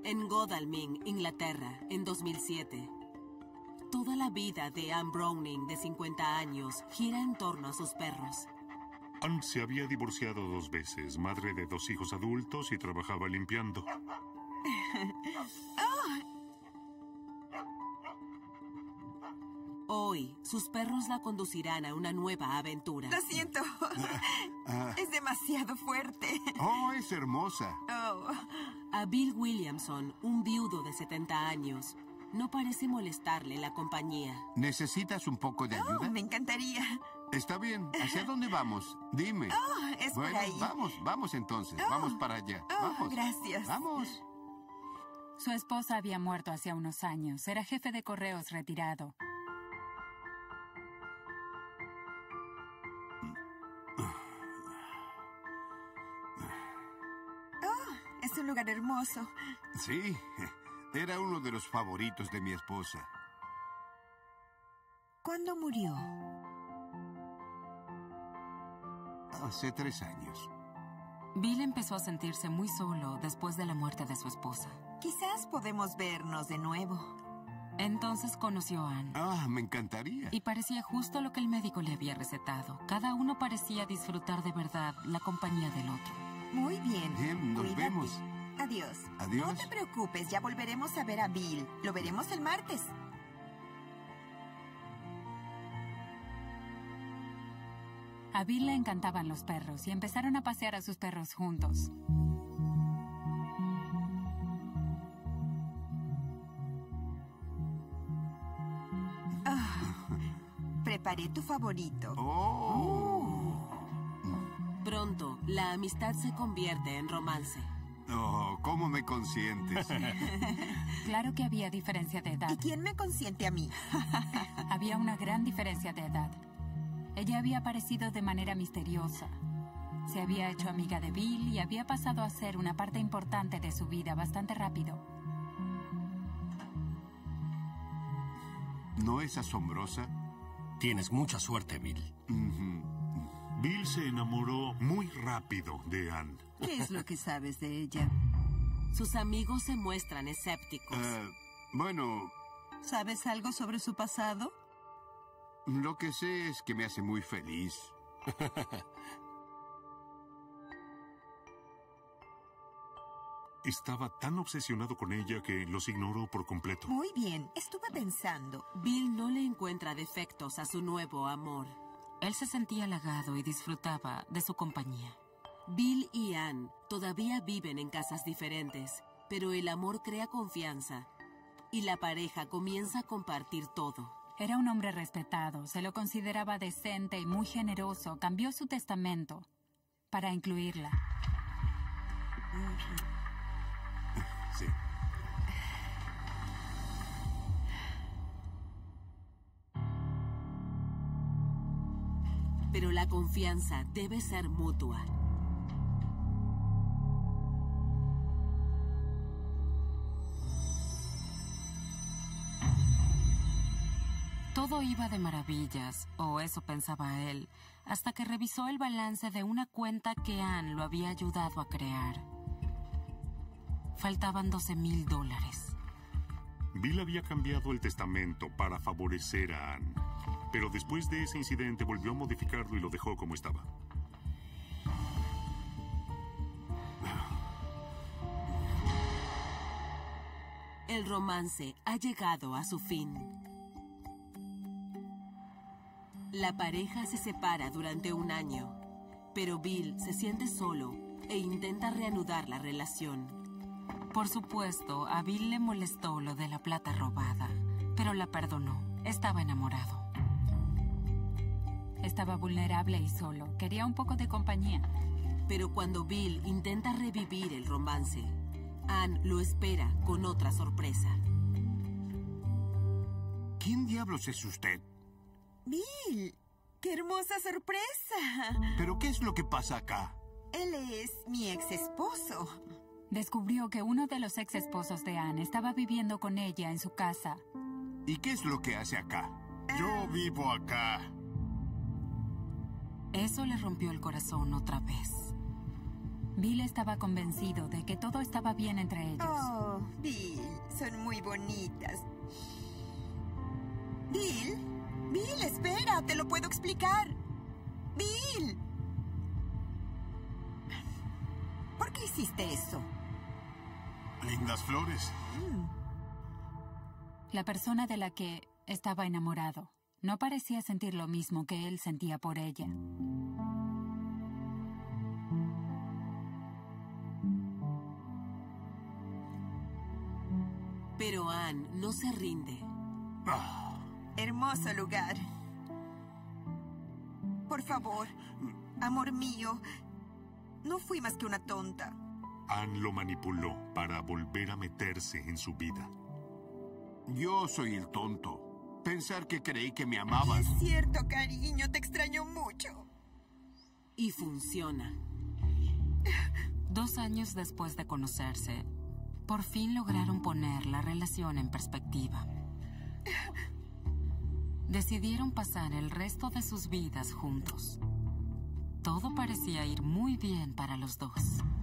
En Godalming, Inglaterra, en 2007. Toda la vida de Anne Browning, de 50 años, gira en torno a sus perros. Anne se había divorciado 2 veces, madre de 2 hijos adultos y trabajaba limpiando. Hoy, sus perros la conducirán a una nueva aventura. Lo siento. Es demasiado fuerte. Oh, es hermosa. Oh. A Bill Williamson, un viudo de 70 años, no parece molestarle la compañía. ¿Necesitas un poco de ayuda? Me encantaría. Está bien. ¿Hacia dónde vamos? Dime. Es Bueno, por ahí. vamos entonces. Vamos para allá. Vamos. Gracias. Vamos. Su esposa había muerto hacía unos años. Era jefe de correos retirado. Es un lugar hermoso. Sí, era uno de los favoritos de mi esposa. ¿Cuándo murió? Hace 3 años. Bill empezó a sentirse muy solo después de la muerte de su esposa. Quizás podemos vernos de nuevo. Entonces conoció a Anne. Me encantaría. Y parecía justo lo que el médico le había recetado. Cada uno parecía disfrutar de verdad la compañía del otro. Muy bien. Bien, nos Cuídate. vemos. Adiós. Adiós. No te preocupes, ya volveremos a ver a Bill. Lo veremos el martes. A Bill le encantaban los perros y empezaron a pasear a sus perros juntos. Preparé tu favorito. Pronto, la amistad se convierte en romance. ¿Cómo me consientes? Claro que había diferencia de edad. ¿Y quién me consiente a mí? Había una gran diferencia de edad. Ella había aparecido de manera misteriosa. Se había hecho amiga de Bill y había pasado a ser una parte importante de su vida bastante rápido. ¿No es asombrosa? Tienes mucha suerte, Bill. Bill se enamoró muy rápido de Anne. ¿Qué es lo que sabes de ella? Sus amigos se muestran escépticos. Bueno, ¿Sabes algo sobre su pasado? lo que sé es que me hace muy feliz. Estaba tan obsesionado con ella que los ignoró por completo. Muy bien, estuve pensando. Bill no le encuentra defectos a su nuevo amor. Él se sentía halagado y disfrutaba de su compañía. Bill y Anne todavía viven en casas diferentes, pero el amor crea confianza y la pareja comienza a compartir todo. Era un hombre respetado, se lo consideraba decente y muy generoso. Cambió su testamento para incluirla. Sí. Pero la confianza debe ser mutua. Todo iba de maravillas, o eso pensaba él, hasta que revisó el balance de una cuenta que Anne lo había ayudado a crear. Faltaban $12,000. Bill había cambiado el testamento para favorecer a Anne, pero después de ese incidente volvió a modificarlo y lo dejó como estaba. El romance ha llegado a su fin. La pareja se separa durante 1 año, pero Bill se siente solo e intenta reanudar la relación. Por supuesto, a Bill le molestó lo de la plata robada, pero la perdonó. Estaba enamorado. Estaba vulnerable y solo. Quería un poco de compañía. Pero cuando Bill intenta revivir el romance, Anne lo espera con otra sorpresa. ¿Quién diablos es usted? Bill, ¡qué hermosa sorpresa! ¿Pero qué es lo que pasa acá? Él es mi ex esposo. Descubrió que uno de los ex esposos de Anne estaba viviendo con ella en su casa. ¿Y qué es lo que hace acá? Yo vivo acá. Eso le rompió el corazón otra vez. Bill estaba convencido de que todo estaba bien entre ellos. Oh, Bill, son muy bonitas. Bill, Bill, espera, te lo puedo explicar. Bill. ¿Por qué hiciste eso? Lindas flores. La persona de la que estaba enamorado no parecía sentir lo mismo que él sentía por ella. Pero Anne no se rinde. Hermoso lugar. Por favor, amor mío, no fui más que una tonta. Anne lo manipuló para volver a meterse en su vida. Yo soy el tonto. Pensar que creí que me amabas. Es cierto, cariño, te extraño mucho. Y funciona. 2 años después de conocerse, por fin lograron poner la relación en perspectiva. Decidieron pasar el resto de sus vidas juntos. Todo parecía ir muy bien para los dos.